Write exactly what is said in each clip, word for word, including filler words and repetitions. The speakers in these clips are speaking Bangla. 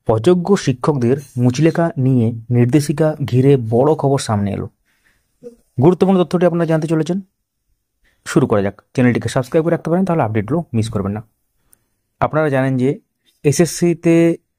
অযোগ্য শিক্ষকদের মুচলেখা নিয়ে নির্দেশিকা ঘিরে বড় খবর সামনে এলো। গুরুত্বপূর্ণ তথ্যটি আপনারা জানতে চলেছেন। শুরু করা যাক। চ্যানেলটিকে সাবস্ক্রাইব করে রাখতে পারেন, তাহলে আপডেটগুলো মিস করবেন না। আপনারা জানেন যে এসএসসিতে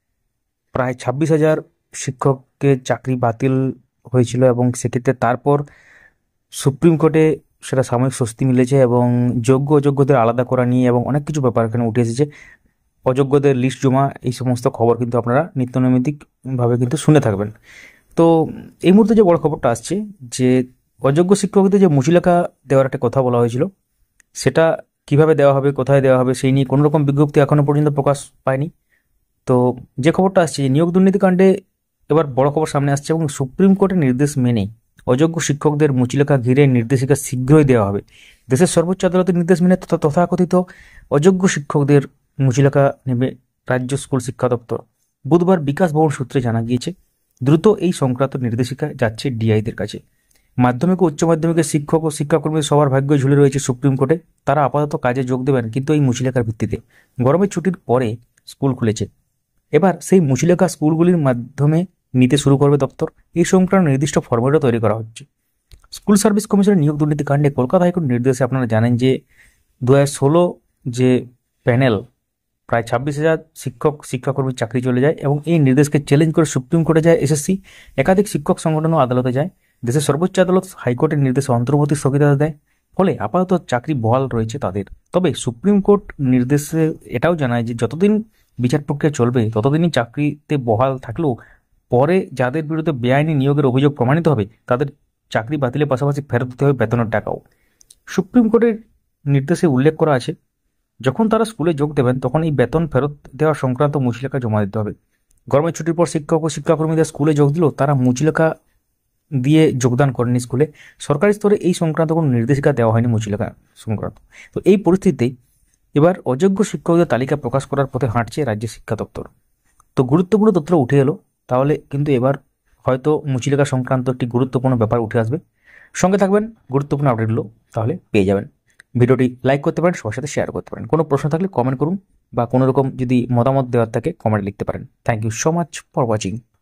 প্রায় ছাব্বিশ হাজার শিক্ষকের চাকরি বাতিল হয়েছিল এবং সেক্ষেত্রে তারপর সুপ্রিম কোর্টে সেটা সাময়িক স্বস্তি মিলেছে এবং যোগ্য অযোগ্যদের আলাদা করা নিয়ে এবং অনেক কিছু ব্যাপার এখানে উঠে এসেছে। অযোগ্যদের লিস্ট জমা, এই সমস্ত খবর কিন্তু আপনারা নিত্যনৈমিত্তিকভাবে কিন্তু শুনে থাকবেন। তো এই মুহূর্তে যে বড় খবরটা আসছে যে অযোগ্য শিক্ষকদের যে মুচলেখা দেওয়ার একটা কথা বলা হয়েছিল, সেটা কিভাবে দেওয়া হবে, কোথায় দেওয়া হবে, সেই নিয়ে কোনো রকম বিজ্ঞপ্তি এখনো পর্যন্ত প্রকাশ পায়নি। তো যে খবরটা আসছে, নিয়োগ দুর্নীতি কাণ্ডে এবার বড় খবর সামনে আসছে এবং সুপ্রিম কোর্টের নির্দেশ মেনে অযোগ্য শিক্ষকদের মুচলেখা ঘিরে নির্দেশিকা শীঘ্রই দেওয়া হবে। দেশের সর্বোচ্চ আদালতের নির্দেশ মেনে তথাকথিত অযোগ্য শিক্ষকদের মুচলেখা নেবে রাজ্য স্কুল শিক্ষা দপ্তর। বুধবার বিকাশ ভবন সূত্রে জানা গিয়েছে, দ্রুত এই সংক্রান্ত নির্দেশিকা যাচ্ছে ডিআইদের কাছে। মাধ্যমিক ও উচ্চ মাধ্যমিকের শিক্ষক ও শিক্ষাকর্মীদের সবার ভাগ্য ঝুলে রয়েছে সুপ্রিম কোর্টে। তারা আপাতত কাজে যোগ দেবেন কিন্তু এই মুচলেখার ভিত্তিতে। গরমের ছুটির পরে স্কুল খুলেছে, এবার সেই মুচলেখা স্কুলগুলির মাধ্যমে নিতে শুরু করবে দপ্তর। এই সংক্রান্ত নির্দিষ্ট ফরম্যাটও তৈরি করা হচ্ছে। স্কুল সার্ভিস কমিশনের নিয়োগ দুর্নীতি কাণ্ডে কলকাতা হাইকোর্ট নির্দেশে আপনারা জানেন যে দু হাজার ষোলো যে প্যানেল প্রায় ছাব্বিশ হাজার শিক্ষক শিক্ষাকর্মীর চাকরি চলে যায় এবং এই নির্দেশকে চ্যালেঞ্জ করে সুপ্রিম কোর্টে যায় এসএসসি। একাধিক শিক্ষক সংগঠনও আদালতে যায়। দেশের সর্বোচ্চ আদালত হাইকোর্টের নির্দেশে অন্তর্বর্তী স্থগিতাদেশ দেয়, ফলে আপাতত চাকরি বহাল রয়েছে তাদের। তবে সুপ্রিম কোর্ট নির্দেশে এটাও জানায় যে যতদিন বিচার প্রক্রিয়া চলবে ততদিনই চাকরিতে বহাল থাকলেও পরে যাদের বিরুদ্ধে বেআইনি নিয়োগের অভিযোগ প্রমাণিত হবে তাদের চাকরি বাতিলের পাশাপাশি ফেরত দিতে হবে বেতনের টাকাও। সুপ্রিম কোর্টের নির্দেশে উল্লেখ করা আছে, যখন তারা স্কুলে যোগ দেবেন তখন এই বেতন ফেরত দেওয়া সংক্রান্ত মুচলেখা জমা দিতে হবে। গরমের ছুটির পর শিক্ষক ও শিক্ষাকর্মীদের স্কুলে যোগ দিলেও তারা মুচলেখা দিয়ে যোগদান করেনি স্কুলে। সরকারি স্তরে এই সংক্রান্ত কোনো নির্দেশিকা দেওয়া হয়নি মুচলেখা সংক্রান্ত। তো এই পরিস্থিতিতে এবার অযোগ্য শিক্ষকদের তালিকা প্রকাশ করার পথে হাঁটছে রাজ্য শিক্ষা দপ্তর। তো গুরুত্বপূর্ণ তথ্য উঠে এলো, তাহলে কিন্তু এবার হয়তো মুচলেখা সংক্রান্ত একটি গুরুত্বপূর্ণ ব্যাপার উঠে আসবে। সঙ্গে থাকবেন, গুরুত্বপূর্ণ আপডেটগুলো তাহলে পেয়ে যাবেন। ভিডিওটি লাইক করতে পারেন, সবার সাথে শেয়ার করতে পারেন। কোনো প্রশ্ন থাকলে কমেন্ট করুন বা কোনো রকম যদি মতামত দেওয়ার থাকে কমেন্টে লিখতে পারেন। Thank you so much for watching.